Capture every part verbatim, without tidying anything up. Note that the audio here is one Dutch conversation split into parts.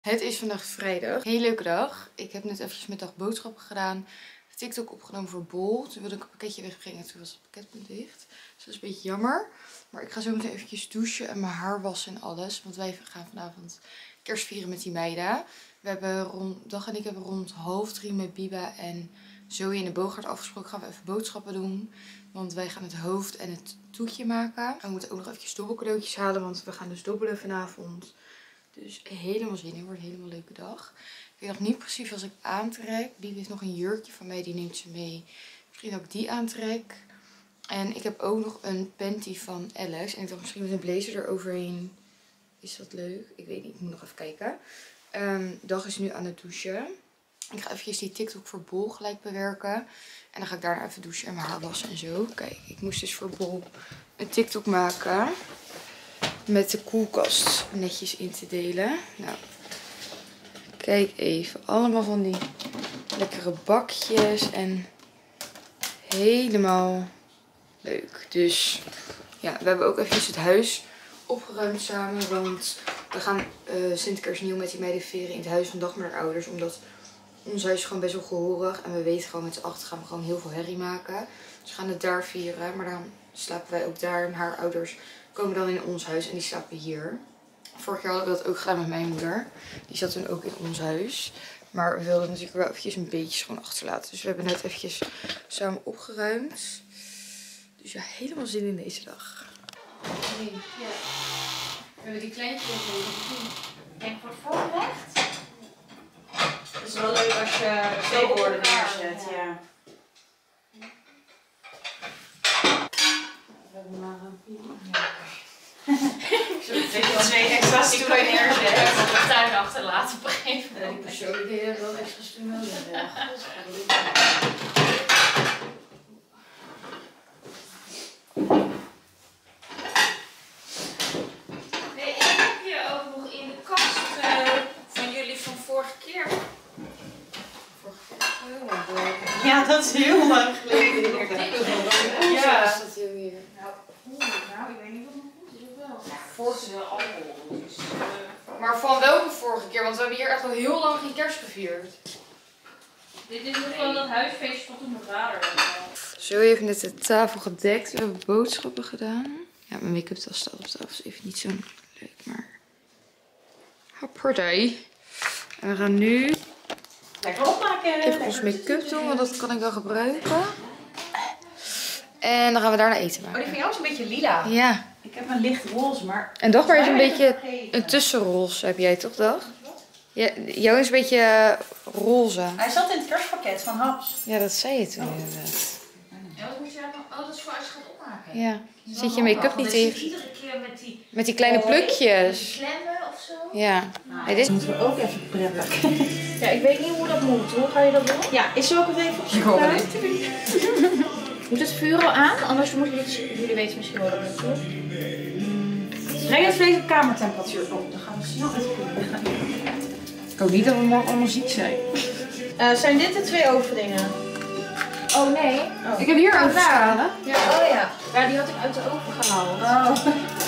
Het is vandaag vrijdag. Hele leuke dag. Ik heb net eventjes mijn dag boodschappen gedaan. TikTok opgenomen voor Bol. Toen wilde ik een pakketje wegbrengen. Toen was het pakketpunt dicht. Dus dat is een beetje jammer. Maar ik ga zo meteen eventjes douchen en mijn haar wassen en alles. Want wij gaan vanavond kerst vieren met die meiden. We hebben rond, Dag en ik hebben rond half drie met Biba en Zoe in de Boogaard afgesproken. Gaan we even boodschappen doen. Want wij gaan het hoofd en het toetje maken. En we moeten ook nog eventjes dobbelcadeautjes halen. Want we gaan dus dobbelen vanavond. Dus helemaal zin in. Wordt een helemaal leuke dag. Ik weet nog niet precies wat ik aantrek. Bibi heeft nog een jurkje van mij. Die neemt ze mee. Misschien dat ik die aantrek. En ik heb ook nog een panty van Alex. En ik dacht misschien met een blazer eroverheen. Is dat leuk? Ik weet niet. Ik moet nog even kijken. Um, Dag is nu aan het douchen. Ik ga eventjes die TikTok voor Bol gelijk bewerken. En dan ga ik daarna even douchen en mijn haar wassen en zo. Kijk, ik moest dus voor Bol een TikTok maken. Met de koelkast netjes in te delen. Nou, kijk even. Allemaal van die lekkere bakjes. En helemaal leuk. Dus ja, we hebben ook eventjes het huis opgeruimd samen. Want we gaan uh, Sint-Kerstnieuw met die meiden vieren in het huis van Dag met haar ouders. Omdat ons huis is gewoon best wel gehoorig. En we weten gewoon met z'n acht gaan we gewoon heel veel herrie maken. Dus we gaan het daar vieren. Maar dan slapen wij ook daar. En haar ouders komen dan in ons huis en die slapen hier. Vorig jaar hadden we dat ook gedaan met mijn moeder. Die zat toen ook in ons huis. Maar we wilden natuurlijk wel eventjes een beetje schoon achterlaten. Dus we hebben net eventjes samen opgeruimd. Dus ja, helemaal zin in deze dag. Nee, ja. We hebben die kleintjes even. Denk voor het voorgerecht. Het is wel leuk als je twee borden neerzet, ja. ja. We hebben maar een piemel. Zullen we twee extra stoelen neerzetten? Ik kan de tuin achterlaten op een gegeven moment. Die persoon die heeft wel extra stoelen nodig. Nee, ik heb hier ook nog in de kast uh, van jullie van vorige keer. Ja, dat is heel lang geleden. Ja, is dat heel weer. Nou, nou, ik weet niet wat nog goed is of wel. Vorige alcohol. Dus, uh... Maar van welke vorige keer? Want we hebben hier echt al heel lang geen kerst gevierd. Dit is nog wel dat huisfeestje van toen mijn vader was. Zo heeft net de tafel gedekt. We hebben boodschappen gedaan. Ja, mijn make-up tas staat op tafel. Is even niet zo leuk, maar... Hoppardij. En we gaan nu... Lekker opmaken. Even ons make-up doen, want dat kan ik wel gebruiken. En dan gaan we daarna eten maken. Oh, die van jou is een beetje lila. Ja. Ik heb een licht roze, maar... En Dagmar is een beetje een tussenroze, heb jij toch, Dag? Ja, jou is een beetje roze. Hij zat in het kerstpakket van Haps. Ja, dat zei je toen inderdaad. Ja, wat moet je nou... Oh, dat is voor als je gaat opmaken. Ja. Zit je make-up niet in? Iedere keer met die... Met die kleine plukjes. Klemmen of zo. Ja. Hey, dit moeten we ook even preppen. Ja, ik weet niet hoe dat moet. Hoe ga je dat doen? Ja, is er ook even op zoek naar? Moet het vuur al aan? Anders moeten jullie, jullie weten misschien wel dat het doen. Breng het vlees op kamertemperatuur op. Dan gaan we snel even. Ik hoop niet dat we morgen allemaal ziek zijn. Uh, zijn dit de twee overdingen? Oh nee. Oh. Ik heb hier ook schalen. Ja. Oh ja. Ja, die had ik uit de oven gehaald. Oh.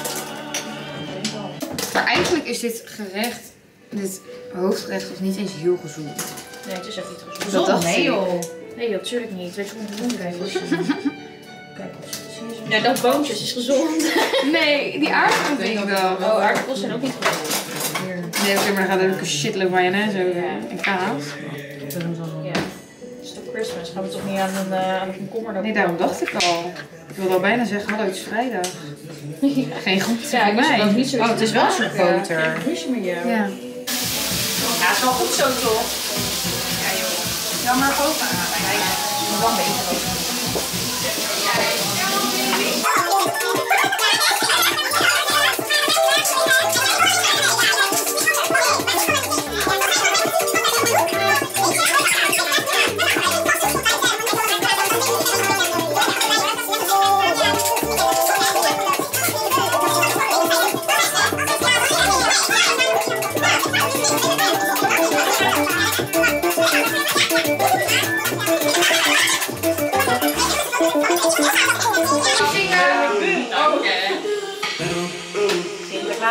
Maar eigenlijk is dit gerecht, dit hoofdgerecht, is niet eens heel gezond. Nee, het is ook niet gezond. Dat dacht nee ik. joh. Nee, natuurlijk niet. Weet je hoe het doen? Kijk, ja, dat boontjes is gezond. Nee, die aardappels denk ik wel. Oh, aardappels zijn ook niet gezond. Nee, oké, maar dan gaat er ook een shitload mayonaise over en kaas. Ja. Stop Christmas. Gaan we toch niet aan een, uh, aan een komkommer? Nee, daarom dacht ik al. Ik wilde al bijna zeggen, hallo, het is vrijdag. Ja. Geen goed Ja, ik voor mij. niet zo Oh, het is wel een soort boter. Geen ruzie met jou. Ja. Ja, het is wel goed zo toch? Ja joh. Ja, maar bovenaan. Ja, ja. Je moet wel weten.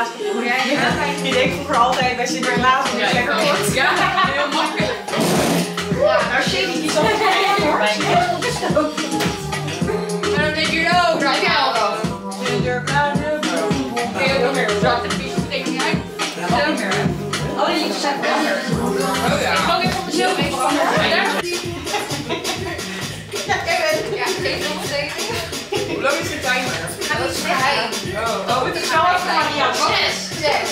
Sinterklaas gevoel. Hoe jij je denkt vroeger altijd bij Sinterklaas dat het lekker wordt. Ja, heel makkelijk. Ja, daar zit ik niet op te kijken hoor. En dan denk je, oh, daar heb je al dan. Sinterklaas, Kun je ook weer zwarte pies betekenen uit? dat niet meer. Alle liedjes zijn veranderd. Oh ja. Ik kan even op mezelf even veranderen. Ja, Kevin. Ja, geef nog steeds. Hoe lang is de timer? Dat is geheim. Oh, oh het is wel even Maria. Zes. Zes.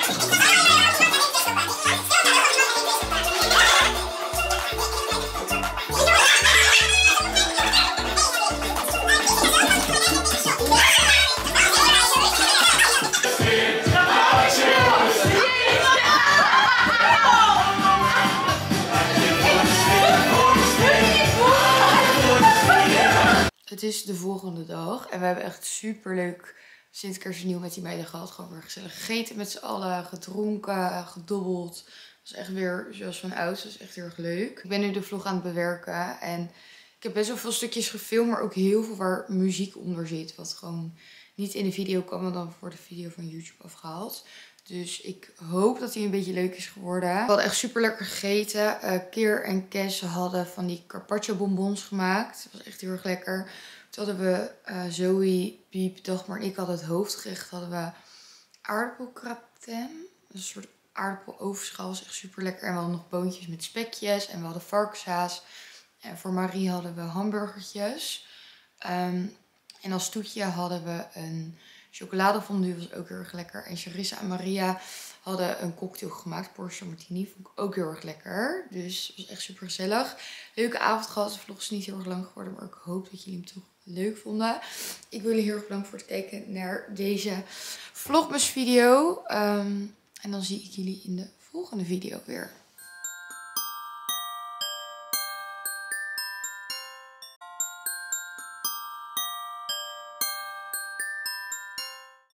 Het is de volgende dag en we hebben echt super leuk sinds kerst en nieuw met die meiden gehad. Gewoon weer gezellig gegeten met z'n allen, gedronken, gedobbeld. Het was echt weer zoals van oud, dat is echt heel erg leuk. Ik ben nu de vlog aan het bewerken en ik heb best wel veel stukjes gefilmd, maar ook heel veel waar muziek onder zit. Wat gewoon niet in de video kwam, maar dan voor de video van YouTube afgehaald. Dus ik hoop dat hij een beetje leuk is geworden. We hadden echt super lekker gegeten. Uh, Keer en Kes hadden van die carpaccio bonbons gemaakt. Dat was echt heel erg lekker. Toen hadden we uh, Zoe, Piep, Dagmar en ik hadden het hoofdgerecht. Hadden we aardappelkraptem. Een soort aardappeloverschaal. Dat was echt super lekker. En we hadden nog boontjes met spekjes. En we hadden varkenshaas. En voor Marie hadden we hamburgertjes. Um, en als toetje hadden we een chocoladefondue, was ook heel erg lekker. En Charissa en Maria hadden een cocktail gemaakt, Porsche Martini. Vond ik ook heel erg lekker. Dus het was echt super gezellig. Leuke avond gehad. De vlog is niet heel erg lang geworden, maar ik hoop dat jullie hem toch leuk vonden. Ik wil jullie heel erg bedanken voor het kijken naar deze vlogmas video. Um, en dan zie ik jullie in de volgende video weer.